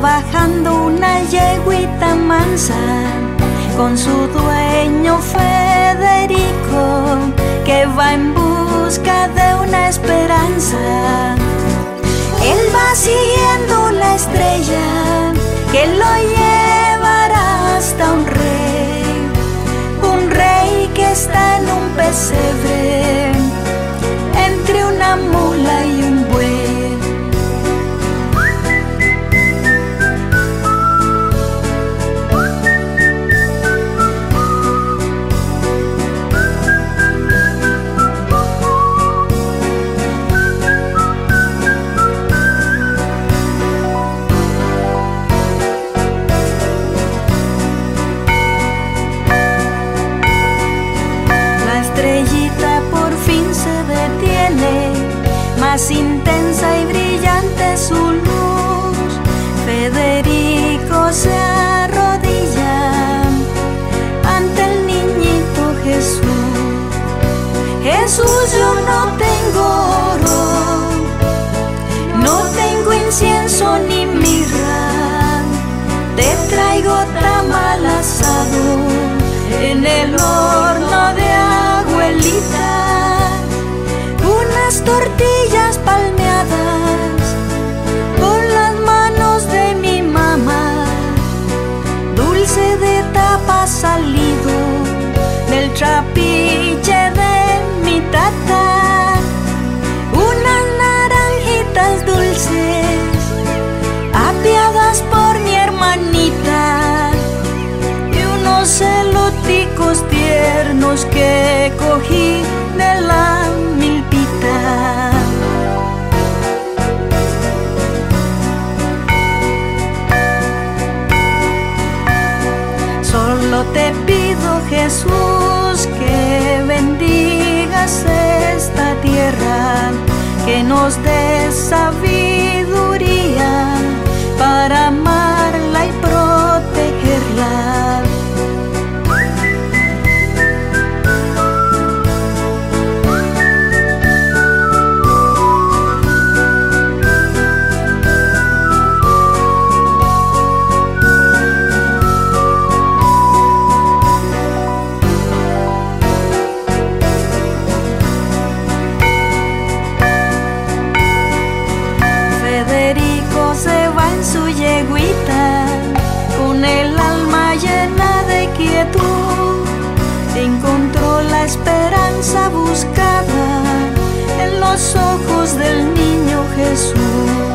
bajando una yeguita mansa con su dueño Federico, que va en busca de una esperanza. Él va siguiendo la estrella que lo llevará hasta un rey que está en un pesebre entre una mula y un buey. Más intensa y brillante su luz, Federico se arrodilla ante el niñito Jesús. Jesús, yo no tengo oro, no tengo incienso ni mirra, te traigo tamal asado en el horno de abuelita, unas tortillas palmeadas con las manos de mi mamá, dulce de tapa salido del trapiche de mi tata, unas naranjitas dulces apiadas por mi hermanita y unos eloticos tiernos que cogí de la milpita. Solo te pido, Jesús, que bendigas esta tierra, que nos des sabiduría para amarla y protegerla. Se va en su yeguita con el alma llena de quietud, encontró la esperanza buscada en los ojos del niño Jesús.